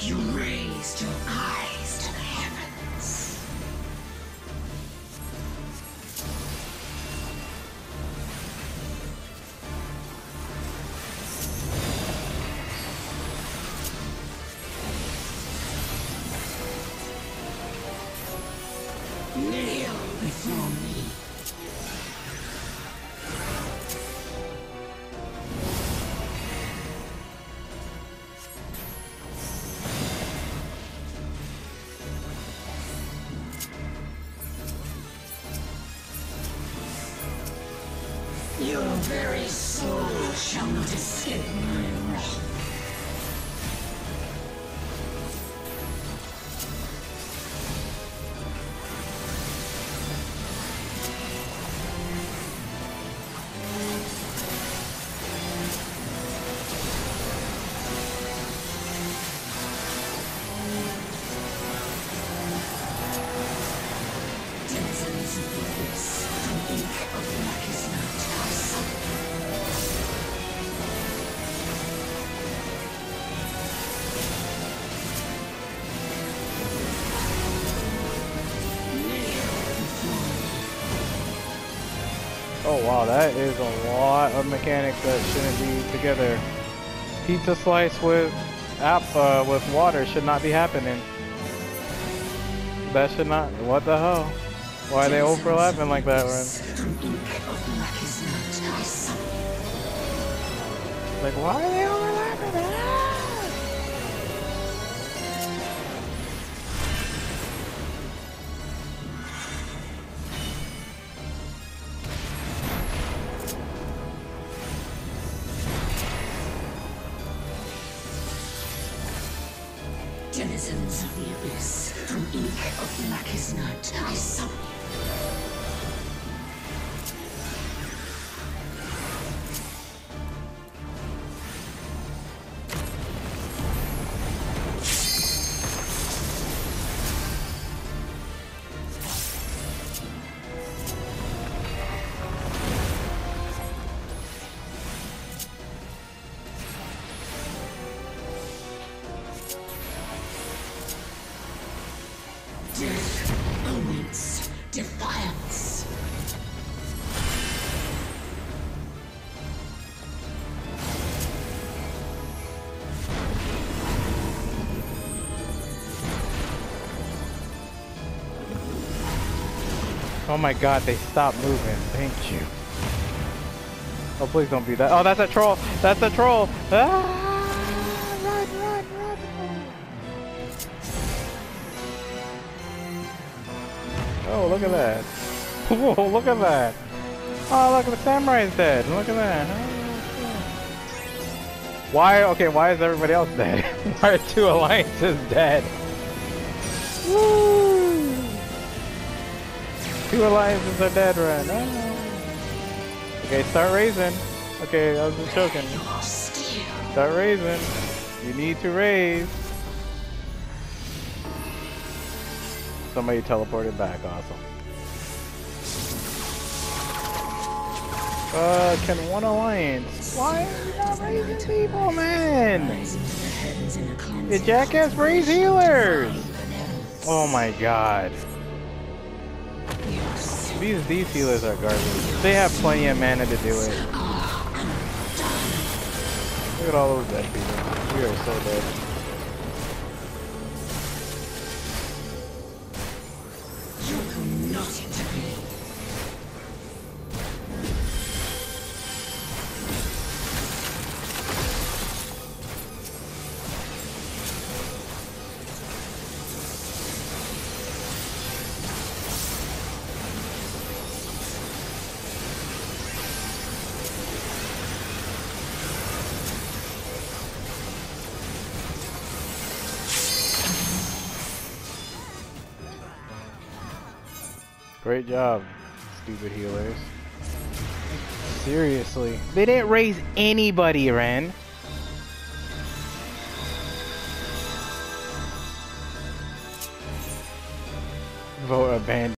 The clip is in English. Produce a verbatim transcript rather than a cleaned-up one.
You raised your eyes to the heavens. Kneel before me. Your very soul shall not escape my wrath. Denizens of the abyss, from ink of blackest night, I summon. Oh wow, that is a lot of mechanics that shouldn't be together. Pizza slice with app uh, with water should not be happening. That should not. What the hell? Why are they overlapping like that, man? Like, why are they overlapping? Ah! Denizens of the abyss, from ink of blackest night, I summon you. Death awaits defiance. Oh my god, they stopped moving. Thank you. Oh, please don't be that. Oh, that's a troll. That's a troll. Ah! Run, run, run. Oh, look at that. Whoa, look at that. Oh, look, the samurai's dead. Look at that. Why? Okay, why is everybody else dead? Why are two alliances dead? Woo! Two alliances are dead right now. Okay, start raising. Okay, I was just joking. Start raising. You need to raise. Somebody teleported back. Awesome. Uh, can one alliance? Why are you not raising people, man? You jackass, raise healers! Oh my god. These, these healers are garbage. They have plenty of mana to do it. Look at all those dead people. We are so dead. Great job, stupid healers. Seriously. They didn't raise anybody, Ren. Vote abandoned.